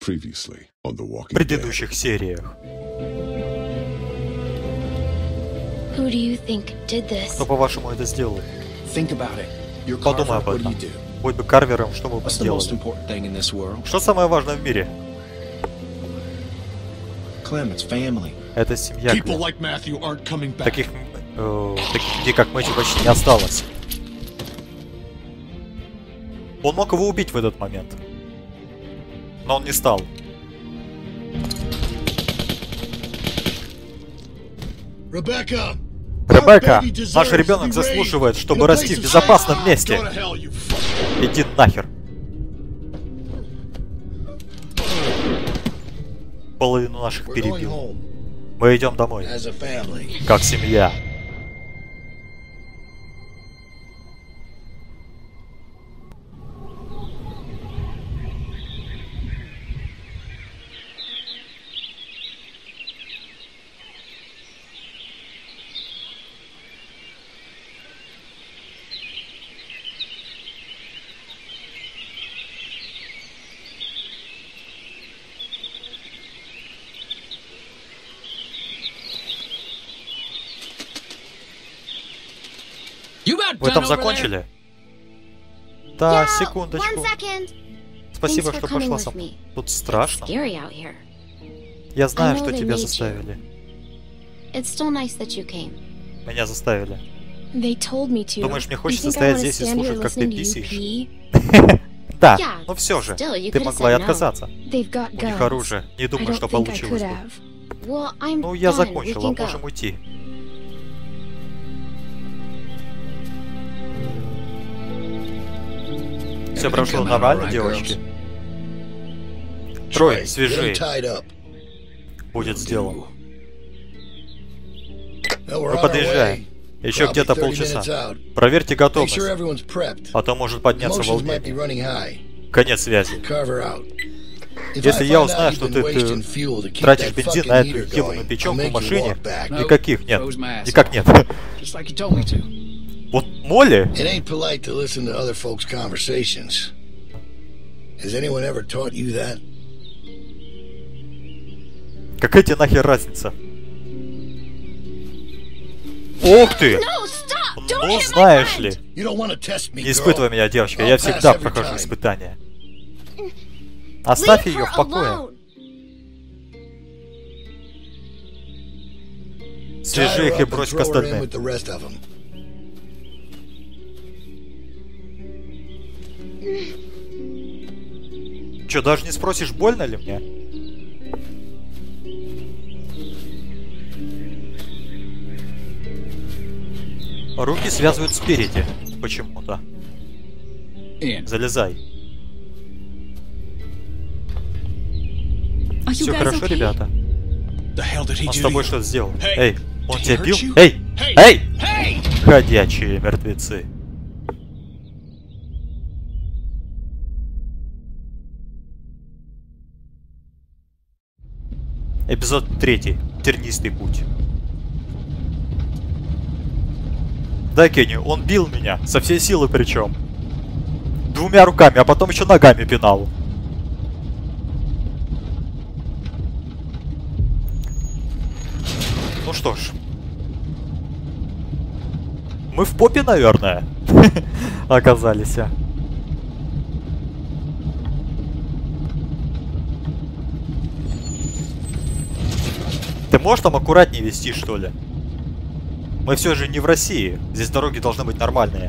Previously on The в Walking Dead. предыдущих сериях. Who do you think did this? Кто, по-вашему, это сделал? Think about it. You're Подумай Carver, об what do этом. you do? Будь бы Карвером, что мы бы What's the most сделали? important thing in this world? Что самое важное в мире? Clem, it's family. Это семья. People Клем. like Matthew aren't coming back. Таких людей, как Мэтью, почти не осталось. Он мог его убить в этот момент. Но он не стал. Ребекка! Ребекка, наш ребенок заслуживает, чтобы расти в безопасном месте. Иди нахер. Половину наших перебил. Мы идем домой. Как семья. Вы там закончили? Да, Yeah, секундочку. 1 second. Спасибо, Thanks что for coming пошла with со мной. me. Тут страшно. Scary out here. Я знаю, I know что they тебя made you. заставили. It's still nice that you came. Меня заставили. They told me to. Думаешь, мне You хочется think I стоять wanna здесь и stand слушать, here как ты listening to you писаешь? pee? Да, Yeah, но все же. still, you Ты could've могла и said no. отказаться. They've got У них guns. оружие. Не I думаю, don't что think I получилось could бы. have. Well, I'm Ну, я done. We закончила, can go. можем уйти. Все прошло нормально, девочки? Трой, свяжи. Будет сделано. Мы подъезжаем. Еще где-то полчаса. Проверьте готовность, а то может подняться волнение. Конец связи. Если я узнаю, что ты тратишь бензин на эту ебаную печенку в машине, никаких нет. Никак нет. Just like you told me to. Вот Молли? It ain't polite to listen to other folks' conversations. Has anyone ever taught you that? Какая тебе нахер разница? Ух ты! No, stop! Don't Ну, hit my знаешь friend! ли. You don't want to test me, Не испытывай girl. меня, девочка, I'll я pass всегда every прохожу time. испытания. Оставь Leave ее her в покое. alone. Свяжи Tie her их и up and брось к throw her in остальным. with the rest of 'em. Че, даже не спросишь, больно ли мне? Руки связывают спереди. Почему-то. Ian, Залезай. Are you Все guys хорошо, okay? ребята? The hell did he Он do с to тобой you? что-то сделал? Hey, Эй, он did he тебя hurt бил? you? Эй! Hey! Эй! Hey! Ходячие мертвецы. Эпизод 3. Тернистый путь. Да, Кенни, он бил меня. Со всей силы причем. 2 руками, а потом еще ногами пинал. Ну что ж. Мы в попе, наверное, оказались. Ты можешь там аккуратнее вести, что ли? Мы все же не в России. Здесь дороги должны быть нормальные.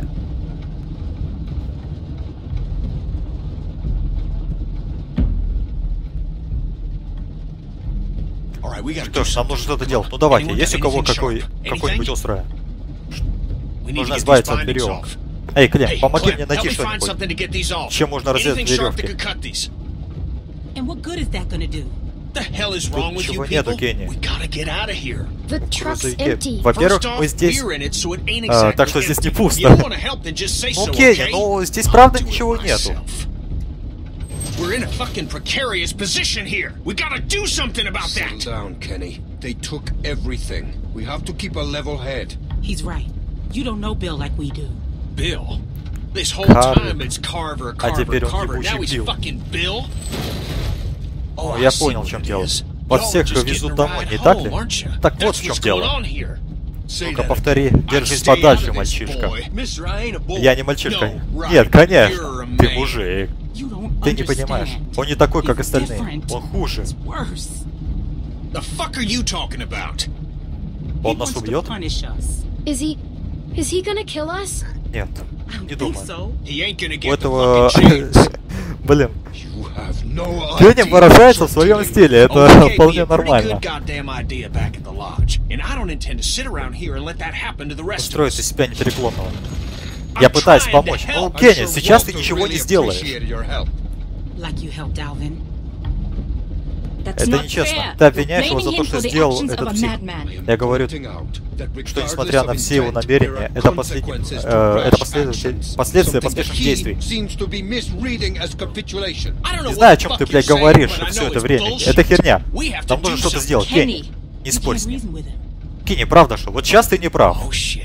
All right, we gotta Что do ж, нам something. нужно что-то делать. Ну давайте, Anyone есть у got кого anything sharp? какой-нибудь Anything? острое? We need Нужно to get избавиться these от bindings веревок. off. Эй, Клем, Hey, помоги Clem, мне help найти me find что-нибудь. something to get these off. Чем можно разрезать Anything sharp that веревки? could cut these. And what good is that gonna do? The hell is wrong with you ничего нету, people? Кенни. We gotta get out of here. The truck's Грузовики. empty. Во-первых, First off, мы здесь... we're in it, so it ain't exactly так что здесь не empty. If пусто. you don't wanna help, then just say Ну, so, Кенни, okay? ну здесь I'll правда do it ничего нету. myself. We're in a fucking precarious position here. We gotta do something about Settle that. down, Kenny. They took everything. We have to keep a level head. He's right. You don't know Bill like we do. Bill. This whole Carver. time it's Carver, А теперь Carver, он Carver. Now he's ебучий Билл. fucking Bill. О, я понял, в чем дело. Вас всех везут домой, не так ли? Так вот в чем дело. Ну-ка, повтори. Держись подальше, мальчишка. Я не мальчишка. Нет, конечно. Ты мужик. Ты не понимаешь. Он не такой, как остальные. Он хуже. Он нас убьет? Is he gonna kill us? Нет, не думаю. У этого... Блин. Кенни выражается в своем стиле, это вполне нормально. Устроит из себя непреклонного. Я пытаюсь помочь. Ну, Кенни, сейчас ты ничего не сделаешь. Это нечестно. Ты обвиняешь его за то, что сделал этот псих. Я говорю, что несмотря на все его намерения, это последствия поспешных действий. Не знаю, о чем ты, блядь, говоришь все это время. Это херня. Нам нужно что-то сделать. Кенни, не спорь с ним. Кенни, правда что? Вот сейчас ты не прав.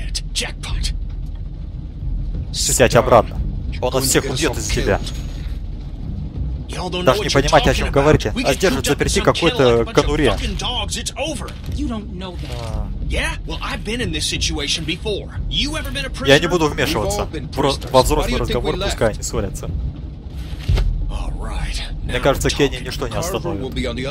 Сядь обратно. Он нас всех убьет из-за тебя. Даже не понимаете, о чем говорите, а сдерживать заперти какой-то конуре. Я не буду вмешиваться. Во взрослый разговор пускай они ссорятся. Мне кажется, Кенни ничто не остановит.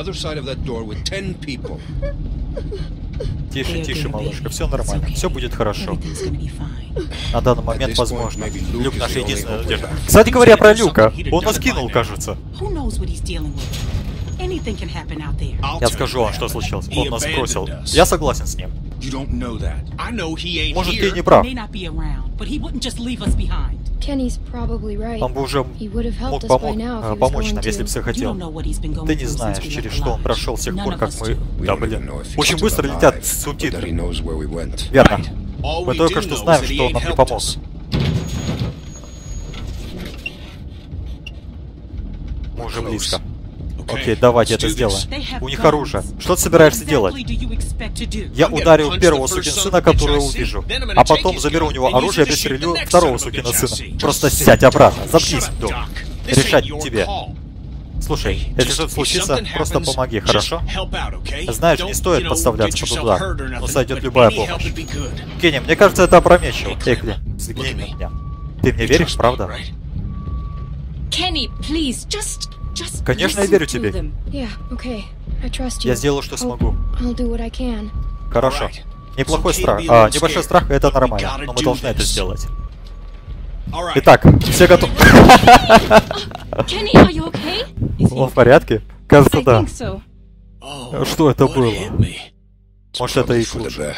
Тише, тише, малышка, все нормально, все будет хорошо. На данный момент возможно. Люк наша единственная надежда. Кстати говоря про Люка, он нас кинул, кажется. Я скажу вам, что случилось. Он нас бросил. Я согласен с ним. Может, ты не прав. Он бы уже мог помочь нам, если бы захотел. Ты не знаешь, через что он прошел с тех пор, как мы... Да, блин. Очень быстро летят субтитры. Верно. Мы только что знаем, что он нам не помог. Мы уже близко. Окей, давайте это сделаем. У них оружие. Что ты собираешься делать? Я ударю первого сукина сына, которого увижу. А потом заберу у него оружие и пристрелю второго сукина сына. Просто сядь обратно. Заткнись, Док. Решать тебе. Слушай, если что-то случится, просто помоги, хорошо? Знаешь, не стоит подставляться под удар, но сойдет любая помощь. Кенни, мне кажется, это опрометчиво. Экли, взгляни на меня. Ты мне веришь, правда? Конечно, я верю тебе. Я сделаю, что смогу. Хорошо. Неплохой страх. Небольшой страх — это нормально, но мы должны это сделать. Итак, все готовы. Он в порядке? Кажется, да. Что это было? Может, это и хуже.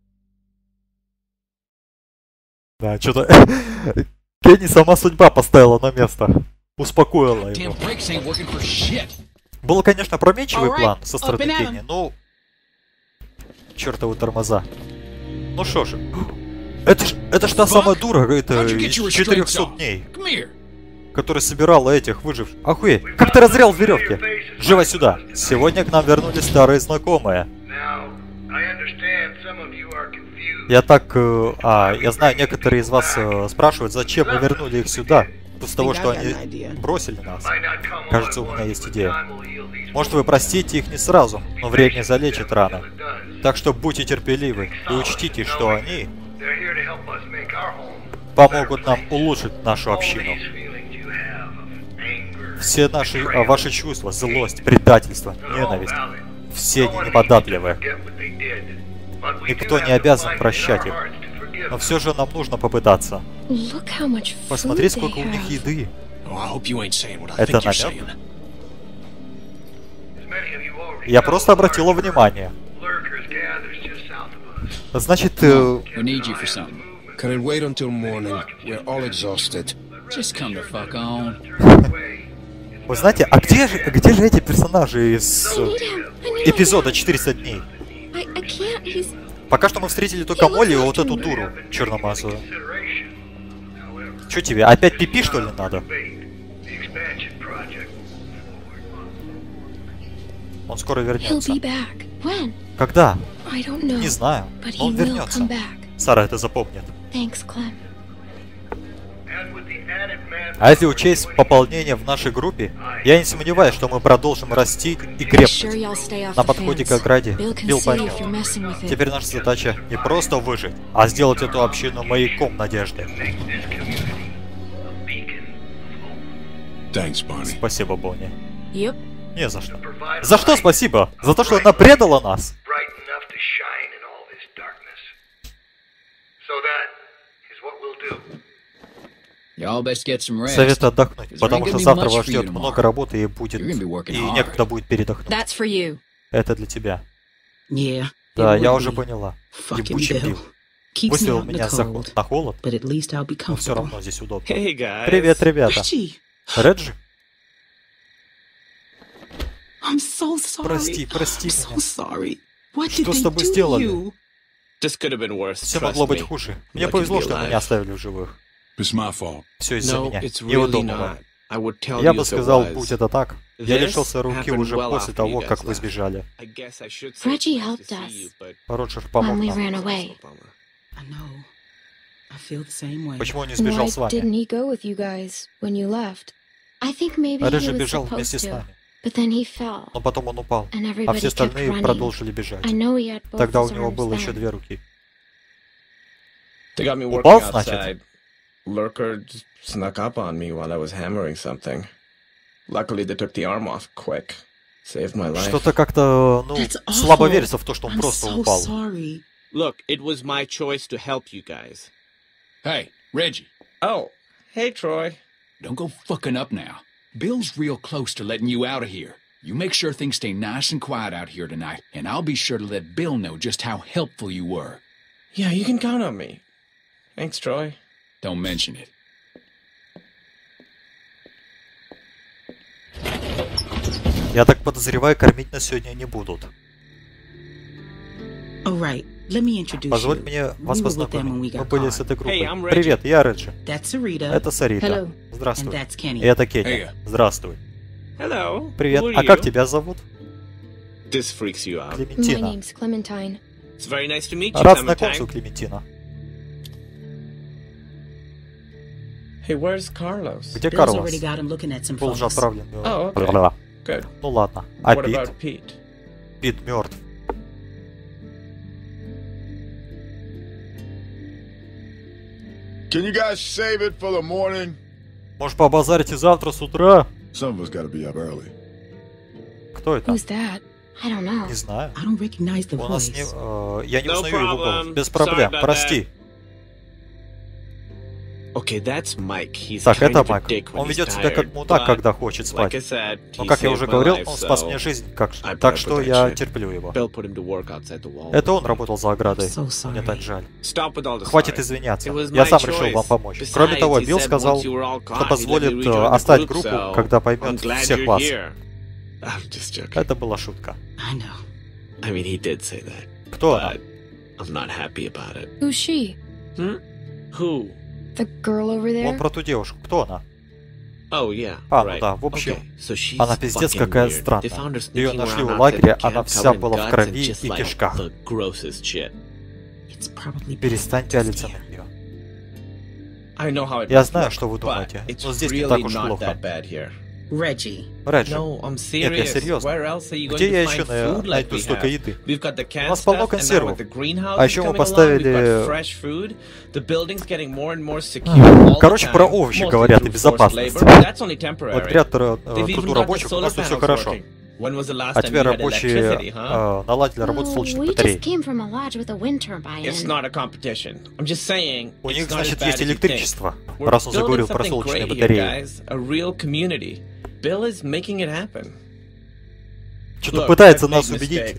Да, что-то... Кенни сама судьба поставила на место. Успокоила его. Был, конечно, опрометчивый план со стороны Кенни, но... Чёртовы тормоза. Ну шо же. Это ж та самая дура, это из 400 дней. Которая собирала этих выживших. Охуеть, как ты разрял в веревке? Живо сюда. Сегодня к нам вернулись старые знакомые. Я так... я знаю, некоторые из вас спрашивают, зачем мы вернули их сюда. После того, что они бросили нас. Кажется, у меня есть идея. Может, вы простите их не сразу, но время залечит раны. Так что будьте терпеливы и учтите, что они помогут нам улучшить нашу общину. Все ваши чувства, злость, предательство, ненависть, все они неподатливы. Никто не обязан прощать их. Но все же нам нужно попытаться. Посмотри, сколько у них еды. Это намек? Я просто обратила внимание. Значит... Вы знаете, а где же эти персонажи из эпизода 400 дней? Пока что мы встретили только Молли и вот эту дуру черномазую. Чё тебе, опять пипи, что ли, надо? Он скоро вернется. Когда? Не знаю, но он вернется. Сара это запомнит. А если учесть пополнение в нашей группе, я не сомневаюсь, что мы продолжим расти и крепнуть. На подходе к ограде Билл поймет. Теперь наша задача не просто выжить, а сделать эту общину маяком надежды. Спасибо, Бонни. Не за что. За что спасибо? За то, что она предала нас. Совет отдохнуть, потому что завтра вас ждет много работы и будет... И некогда будет передохнуть. Это для тебя. Да, я уже поняла. Ебучий Билл. Выставил меня на холод, но все равно здесь удобно. Привет, ребята. Реджи? Прости меня. Что с тобой сделали? Все могло быть хуже. Мне повезло, что меня оставили в живых. Все из-за меня. Неудобно. Я бы сказал, будь это так, я лишился руки уже после того, как вы сбежали. Роджер помог нам. Почему он не сбежал с вами? Реджи бежал вместе с нами. Но потом он упал, а все остальные продолжили бежать. Тогда у него было еще 2 руки. Упал, значит? Lurker snuck up on me while I was hammering something. Luckily, they took the arm off quick. Saved my life. Что-то как-то, слабо верится в то, что он просто упал. Look, it was my choice to help you guys. Hey, Reggie. Oh, hey, Troy. Don't go fucking up now. Bill's real close to letting you out of here. You make sure things stay nice and quiet out here tonight, and I'll be sure to let Bill know just how helpful you were. Yeah, you can count on me. Thanks, Troy. Don't mention it. Я так подозреваю, кормить нас сегодня не будут. Позволь мне вас познакомить. Мы были с этой группой. Привет, я Реджи. Это Сарита. Здравствуй. И это Кенни. Здравствуй. Привет. А как тебя зовут? Клементина. Рад знакомству, Клементина. Где Карлос? Был уже отправлен. Ну ладно. А Пит? Пит мертв. Может, побазарите завтра с утра? Кто это? Не знаю. У нас не... я не узнаю его голос. Без проблем. Прости. Так, это Майк. Он ведет себя как мудак, когда хочет спать. Но, как я уже говорил, он спас мне жизнь, так что я терплю его. Это он работал за оградой. Мне так жаль. Хватит извиняться. Я сам решил вам помочь. Кроме того, Билл сказал, что позволит оставить группу, когда поймет всех вас. Это была шутка. Кто она? Вон про ту девушку. Кто она? Ну да, в общем, она пиздец какая странная. Ее нашли у лагеря, она вся была в крови и кишках. Перестань пялиться на нее. Я знаю, что вы думаете, но здесь не так уж плохо. Реджи. Нет, я серьезно. Где я еще найду столько еды? У нас полно консервов. А еще мы поставили... Короче, про овощи говорят и безопасность. Благодаря труду рабочих у нас тут все хорошо. А теперь рабочие наладили работу солнечных батарей. У них, значит, есть электричество, раз он заговорил про солнечные батареи. Что-то пытается нас убедить.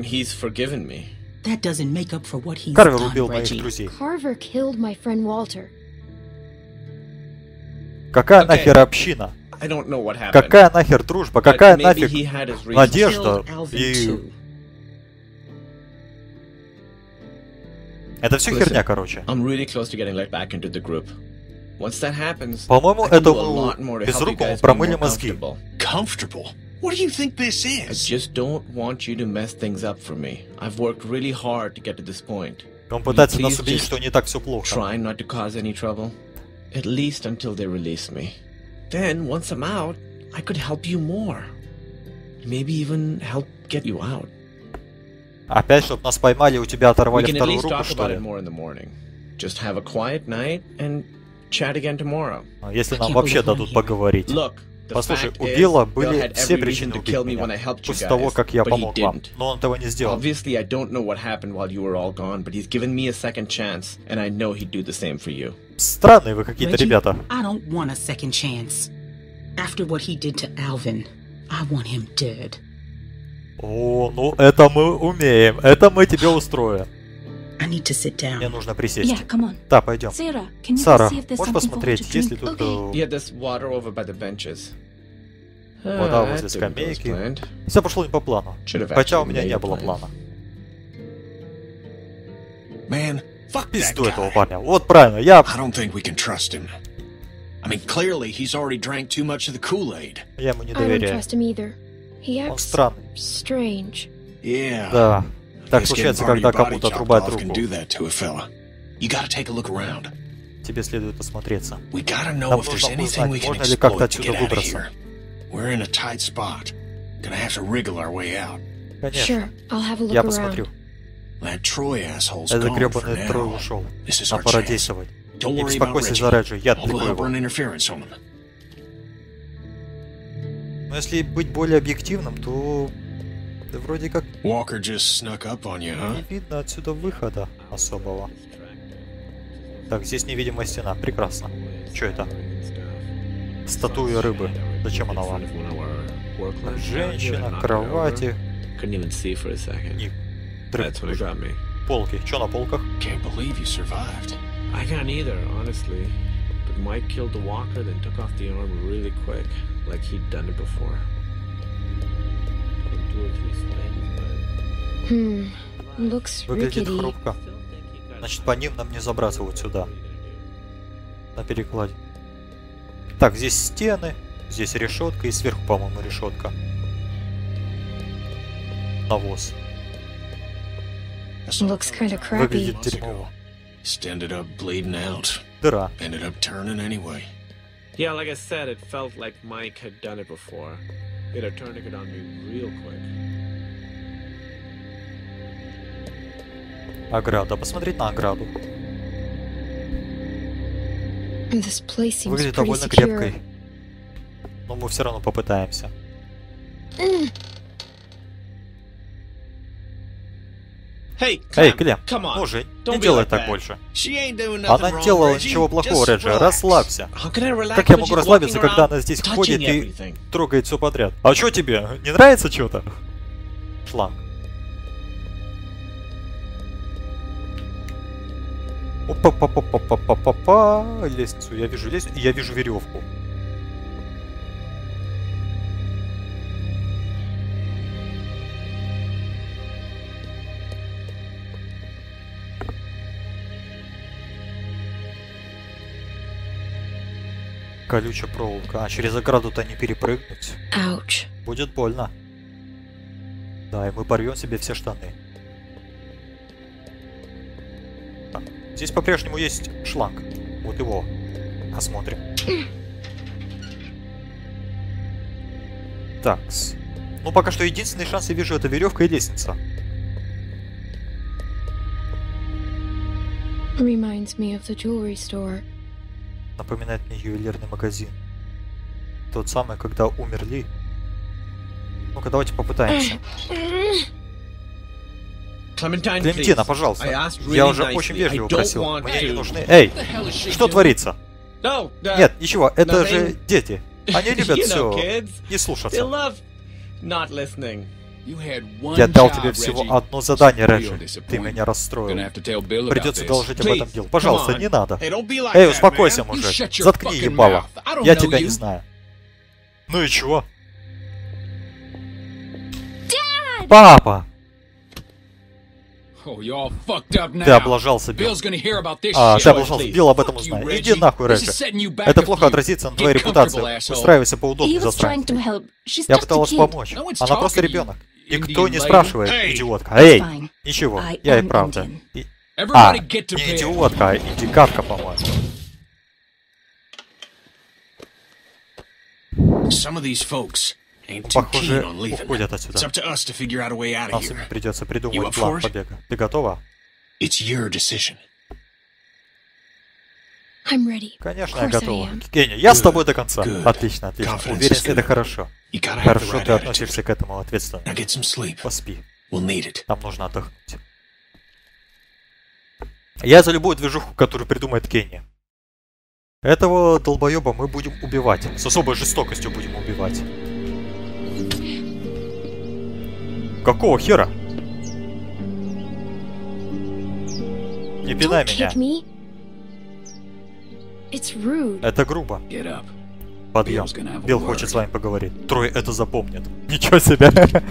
Карвер убил моих друзей. Какая нахер община? Какая нахер дружба? Какая нафиг надежда? И... Это все херня, короче. По-моему, этому безрукому промыли мозги. What do you think this is? I just don't want you to mess things up for me. I've worked really hard to get to this point. Он пытается нас убедить, что не так все плохо. Try not to cause any trouble. At least until they release me. Then, once I'm out, I could help you more. Maybe even help get you out. Опять, чтобы нас поймали, у тебя оторвали вторую руку, что ли? Just have a quiet night and chat again tomorrow. Если нам вообще дадут поговорить. Послушай, у Билла были все причины убить меня после того, как я помог вам, но он этого не сделал. Obviously, I don't know what happened while you were all gone, but he's given me a second chance, and I know he'd do the same for you. Странные вы какие-то ребята. I don't want a second chance. After what he did to Alvin, I want him dead. О, ну это мы умеем, это мы тебе устроим. I need to sit down. Мне нужно присесть. Yeah, come on. Да, пойдем. Сара, можешь посмотреть, есть ли тут... Yeah, there's water over by the benches. Вода возле скамейки. Все пошло не по плану. Хотя у меня не было плана. Man, fuck Пизду that этого guy. парня. Вот правильно, я... I don't think we can trust him. I mean, clearly he's already drank too much of the Kool-Aid. Я ему не I don't доверяю. trust him either. He Он acts странный. strange. Yeah. Да. Так Guess getting случается, part of когда your body кому-то chopped отрубают off can руку. do that to a fella. You gotta take a look around. Тебе следует осмотреться. We gotta know Нам if there's нужно anything we узнать, can можно ли как-то exploit to отсюда get out of выбраться. here. We're in a tight spot. Gonna have to wriggle our way out. Конечно. Sure, I'll have a look Я around. посмотрю. That Troy asshole's Этот gone for гребаный Трой now. ушел. This is Нам our пора chance. действовать. Don't Не worry about беспокойся за Reggie. Реджи, я I'll отвлеку help его. run interference on him. Но если быть более объективным, то... Да вроде как Walker just snuck up on you, huh? не видно отсюда выхода особого. Так, здесь невидимая стена. Прекрасно. Что это? Статуя рыбы. Зачем она вам? Женщина, кровати. Ник. Полки. Что на полках? Can't believe you survived. I can't either, honestly. But Mike killed the walker, then took off the arm really quick, like he'd done it before. Looks Выглядит rickety. хрупко. Значит, по ним нам не забраться вот сюда. На перекладе. Так, здесь стены. Здесь решетка. И сверху, по-моему, решетка. Навоз. Looks kind of crappy. Выглядит дерьмово. Just ended up bleeding out. Дыра. Ended up turning anyway. Yeah, like I said, it felt like Mike had done it before. It had turned it on me real quick. Ограда. Посмотреть на ограду. This place seems Выглядит pretty довольно secure. крепкой. Но мы все равно попытаемся. Hey, Эй, Клем, come on. ну же, Don't не be делай like так that. больше. She ain't doing nothing Она wrong, не делала Reggie. ничего плохого, Just Реджи. relax. Расслабься. How can I relax Как я when могу she's расслабиться, walking когда around она здесь touching ходит и everything? трогает все подряд? А что тебе? Не нравится что-то? Шланг. Опа-па-па-па-па-па-па. Лестницу. Я вижу лестницу, и я вижу веревку. Колючая проволока. А через ограду-то не перепрыгнуть. Ouch. Будет больно. Да, и мы порвем себе все штаны. Так, здесь по-прежнему есть шланг. Вот его. Осмотрим. Такс. Ну, пока что единственный шанс я вижу — это веревка и лестница. Reminds me of the jewelry store. Напоминает мне ювелирный магазин. Тот самый, когда умерли. Ну-ка, давайте попытаемся. Клементина, пожалуйста. Я уже очень вежливо просил. Мне не нужны... Эй, что творится? Нет, ничего, это же дети. Они любят все не слушаться. Я дал тебе всего одно задание, Реджи. Ты меня расстроил. Придется доложить об этом делу. Пожалуйста, не надо. Эй, успокойся, мужик. Заткни ебало. Я тебя не знаю. Ну и чего? Папа! Ты облажался, Билл. Ты облажался, Билл об этом узнает. Иди нахуй, Реджи. Это плохо отразится на твоей репутации. Устраивайся поудобнее, засранец. Я пыталась помочь. Она просто ребенок. Никто не спрашивает, идиотка. Эй, ничего, я и правда. Не идиотка, а индикатка, по-моему. Some of these folks ain't too Похоже, keen on leaving. уходят It's отсюда. up to us to figure out a way out of Нам here. самим придется You придумать up for план it? побега. Ты готова? It's your decision. I'm ready. Конечно, Of я course I готова. am. Кенни, я с тобой до конца. Good. Отлично, отлично. Confidence is Уверенность — это good. хорошо. You gotta have the Хорошо, right ты attitude. относишься к этому ответственно. Now get some sleep. Поспи. We'll need it. Нам нужно отдохнуть. Я за любую движуху, которую придумает Кенни. Этого долбоеба мы будем убивать. С особой жестокостью будем убивать. Какого хера? Не пинай Don't меня. kick me. It's rude. Это грубо. Get up. Подъем. Bill's gonna have a Билл word. хочет с вами поговорить. Трой это запомнит. Ничего себе.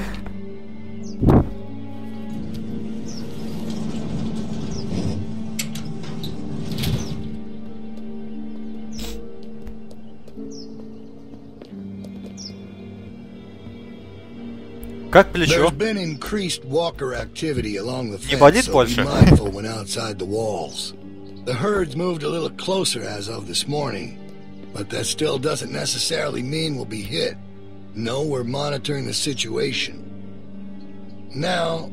Как плечо? There's been increased walker activity along the Не fence, болит so be больше? mindful when outside the walls. The herds moved a little closer as of this morning, but that still doesn't necessarily mean we'll be hit. No, we're monitoring the situation. Now,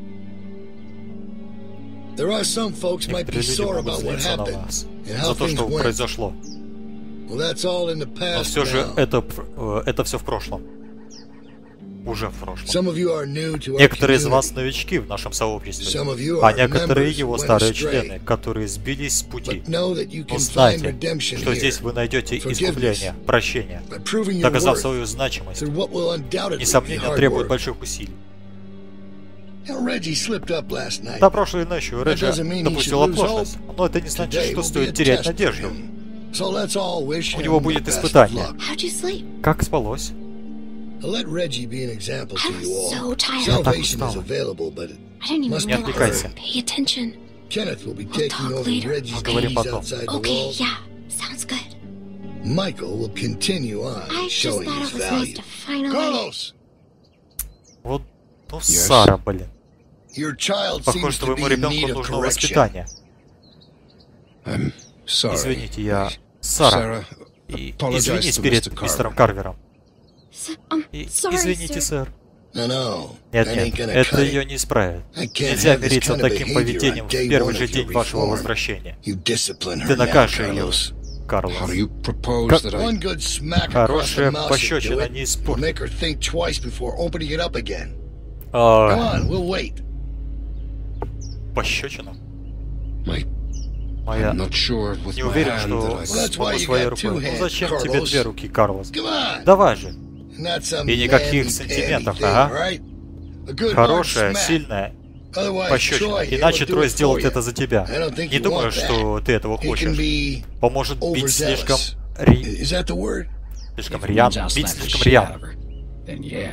there are some folks might be Некоторые люди sore могут about what злиться на happened вас and how за то, things что went. произошло. Well, that's all in the Но past все же now. это все в прошлом. Уже в прошлом. Some of you are new to our Некоторые из community. вас новички в нашем сообществе, Some of you а are некоторые members его who went старые astray. члены, которые сбились с пути. But know that you Но can find знайте, redemption что здесь here вы найдете forgiveness, искупление, прощение, by proving your доказав worth свою значимость. through what will undoubtedly be Несомненно, hard требует work. больших усилий. Now, Reggie slipped up last night. Да, прошлой ночью Реджи doesn't mean he допустил should lose оплошность, но это не значит, Today что will be a стоит терять test for надежду. him. So let's all wish У him него the будет best of испытание. luck. How'd you sleep? Как спалось? Let Reggie be an example to I'm you all. so tired. Salvation Я is так устала. available, but I didn't even Must Не realize. отвлекайся. Pay attention. Kenneth will be We'll taking talk over later. Reggie's Поговорим duties потом. outside the Okay, walls. yeah. Sounds good. Michael will continue on I just showing thought his it was nice value. to finally... Carlos, Вот, ну, Сара, блин. your child Похоже, seems что to be твоему in ребенку need of нужно correction. воспитание. I'm sorry. Извините, я Сара. И извинись перед мистером Карвером. И извините, сэр. No, Нет, that ain't нет, gonna это cut ее it. не исправит. I can't Нельзя have this мириться kind of таким behavior поведением on в day первый one же of день your вашего reform. возвращения. You discipline her Ты now, накажешь ее, Carlos. Карлос. How do you propose Как- that I... One good smack across the Хорошая mouth should do пощечина it. не Will испортит. make her think twice before opening it up again. Come А, on, we'll wait. пощечина? My... Моя... I'm not sure with Не my уверен, hand что that I... That's смогу why you своей got рукой. two Ну hands, зачем тебе Carlos. две руки, Карлос? Come on. Давай же. Not some И никаких manly, сантиментов, panty thing, ага. right? A good hard Хорошая, smack. сильная Otherwise, пощечина. Troy, he'll Иначе do Трой it for сделает you. это за тебя. I don't think Не you думаю, want that. что ты этого He can хочешь. be Поможет бить слишком overzealous. Is that the word? слишком If it means рьяно. I'll Бить slap the слишком shit out рьяно. of her, then yeah.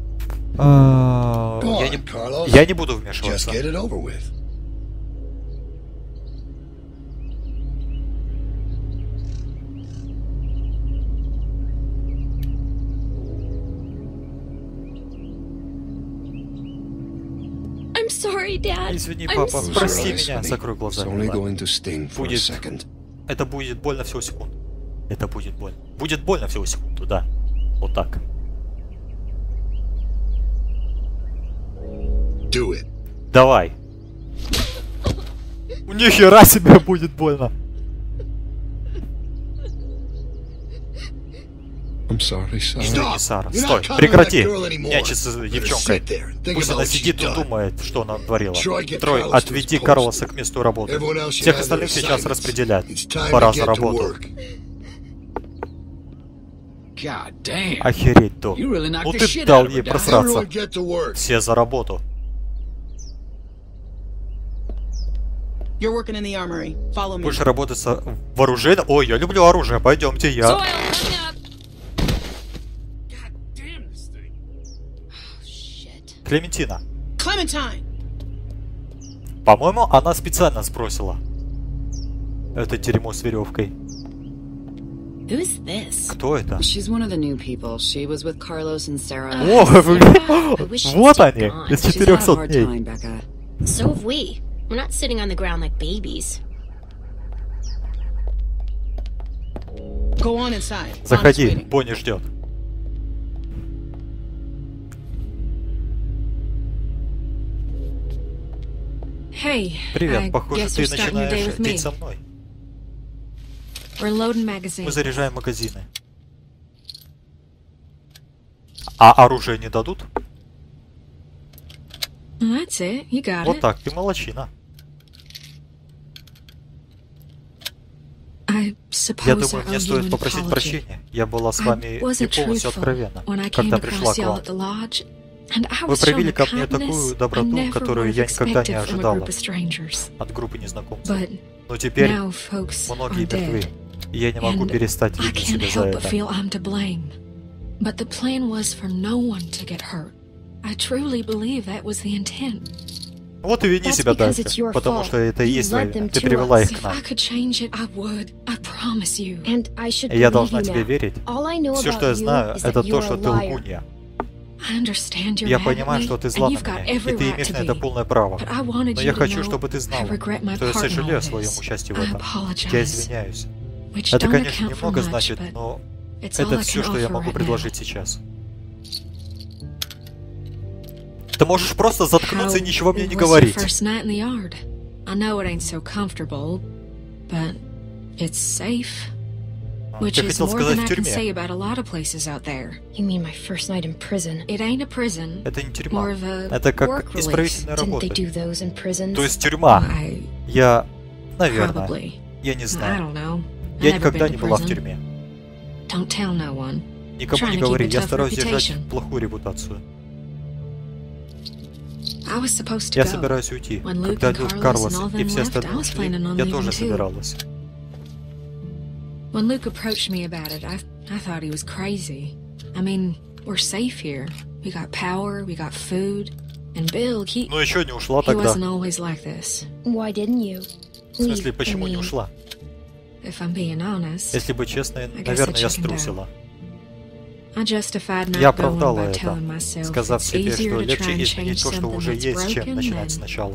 Go Я on, Carlos. я не буду Just вмешиваться. get it over with. I'm sorry, Dad. Извини, I'm папа, sorry. прости Eyes, меня, honey. закрой глаза. It's only милая. going to sting for a Будет. second. Это будет больно всего секунду. Это будет больно. Будет больно всего секунду, да. Вот так. Do it. Давай. Ни хера себе будет больно. I'm sorry, Sarah. Извини, Сара. You're Стой, not coming прекрати that girl anymore. нянчиться с Let her девчонкой. sit there and think Пусть about она what she's сидит и done. думает, что она творила. Troy, get Трой, Carlos to отведи his post. Карлоса к месту работы. Everyone else should Всех have their остальных сейчас assignments. распределять. It's time Пора to за get to работу. work. God damn. Охереть, Док. You really knocked Ну the ты shit дал out of ей her, Dad. просраться. Everyone get to work. Все за работу. You're working in the armory. Follow me. Будешь работать с вооружением? Ой, я люблю оружие, пойдемте, я. Soil, hurry up. God damn this thing. Oh, shit. Клементина. Clementine! По-моему, она специально сбросила это дерьмо с веревкой. Who's this? Кто это? She's one of the new people. She was with Carlos and Sarah. О, вот они, из She's had a 400 hard дней. time, Becca. So have we. We're not sitting on the ground like babies. Go on inside. Bonnie's Заходи, waiting. Бонни ждет. Привет, похоже, ты начинаешь день со мной. Мы заряжаем магазины. А оружие не дадут? Вот так, ты молодчина. Я думаю, мне стоит попросить прощения. Я была с вами не полностью откровенна, когда пришла к вам. Вы проявили ко мне такую доброту, которую я никогда не ожидала от группы незнакомцев. Но теперь многие мертвы, и я не могу перестать винить себя за это. Вот и вини себя дальше, потому что это и есть война. Ты привела их к нам. И я должна тебе верить. Все, что я знаю, это то, что ты лгунья. Я понимаю, что ты зла на меня, и ты имеешь на это полное право. Но я хочу, чтобы ты знала, что я сожалею о своем участии в этом. Я извиняюсь. Это, конечно, немного значит, но это все, что я могу предложить сейчас. Ты можешь просто заткнуться и ничего мне не говорить. Я хотел сказать в тюрьме. Это не тюрьма. Это как исправительная работа. То есть тюрьма. Я... Наверное. Я не знаю. Я никогда не была в тюрьме. Никому не говори. Я стараюсь держать плохую репутацию. Я собираюсь уйти. Когда Люк, Карлос и все остальные ушли, я тоже собиралась. When Luke approached me about it, I thought he was crazy. I mean, we're safe here. We got power, we got food, and Bill, he wasn't always like this. Why didn't you? В смысле, почему не ушла? If I'm being honest, если быть честной, наверное, я струсила. Я оправдала это, сказав себе, что легче изменить то, что уже есть, чем начинать сначала.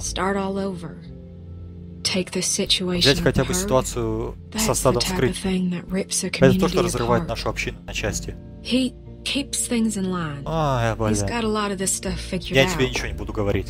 Взять хотя бы ситуацию со стадом скрытия. Это то, что разрывает нашу общину на части. Ай, блин. Я тебе ничего не буду говорить.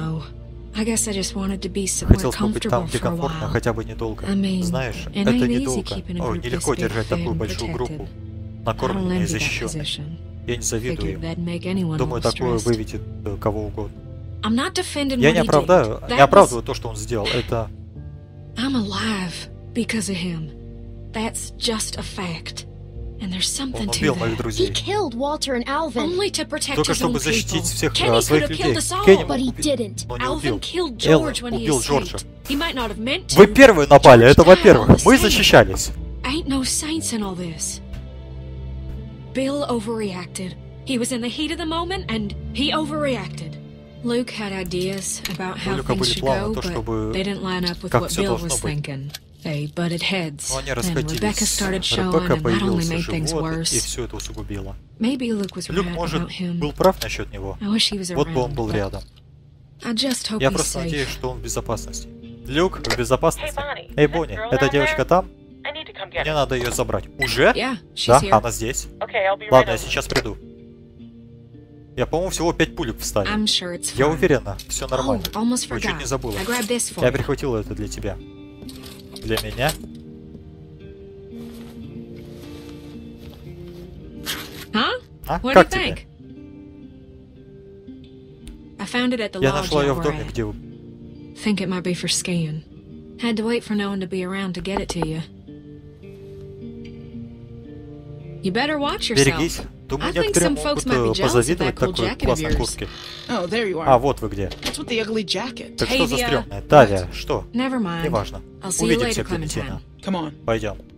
Хотел побыть там, где комфортно, хотя бы недолго. Знаешь, это недолго. Ой, нелегко держать такую большую группу, накормленную и защищенной. Я не завидую им. Думаю, такое выведет кого угодно. Я не оправдываю то, что он сделал. Это... I'm alive because of him. That's just a fact. And there's something to that. He killed Walter and Alvin. Only to protect Только his own чтобы защитить всех Kenny своих could have людей. killed us all, Кенни but he didn't. но не Alvin убил. killed George when he убил Джорджа. escaped. He might not have meant to. Вы первые напали, это во-первых. George Мы died. защищались. Ain't no saints in all this. Bill overreacted. He was in the heat of the moment and he overreacted. Luke had ideas about how things should go, but they didn't line up with what Bill was thinking. They butted heads, and Rebecca started showing, and that only made things worse. Maybe Luke was right about him. Был прав насчет него. I wish he was Вот бы он around, был but рядом. I just hope Я he's просто надеюсь, safe. что он в безопасности. Люк, в безопасности? Эй, Бонни, эта девочка там? Мне надо ее забрать. Уже? Yeah, she's Да, here. она здесь. Ладно, я сейчас приду. Я, по-моему, всего 5 пулек вставил. I'm sure it's Я fine. уверена, все нормально. Oh, almost Ой, чуть forgot. не забыла. I grabbed this for Я you. прихватила это для тебя. Для меня? Huh? А? What do you Как тебе? think? I found it at the Я lodge нашла ее y'all в were доме, at. где вы... Think it might be for skiing. Had to wait for no one to be around to get it to you. You better watch yourself. Берегись. Думаю, I think некоторые some folks might be могут jealous of позавидовать that cool такой jacket of классной yours. куртке. Oh, there you are. А, вот вы где. What's with the ugly jacket? Так что за Tavia. стрёмное? Тавия, что? Never mind. Неважно. I'll see you Увидимся, later, Клементина. Clementine. Come on. Пойдем.